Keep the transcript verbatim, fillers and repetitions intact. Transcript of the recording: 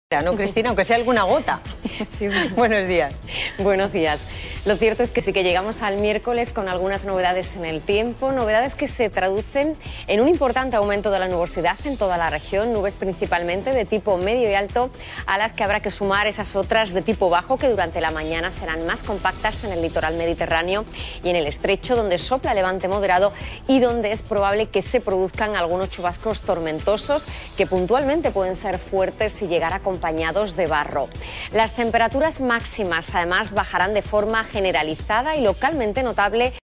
¿No, Cristina? Aunque sea alguna gota. Sí, bueno. Buenos días. Buenos días. Lo cierto es que sí que llegamos al miércoles con algunas novedades en el tiempo, novedades que se traducen en un importante aumento de la nubosidad en toda la región, nubes principalmente de tipo medio y alto, a las que habrá que sumar esas otras de tipo bajo que durante la mañana serán más compactas en el litoral mediterráneo y en el estrecho, donde sopla levante moderado y donde es probable que se produzcan algunos chubascos tormentosos que puntualmente pueden ser fuertes y llegar acompañados de barro. Las temperaturas máximas además bajarán de forma generalizada y localmente notable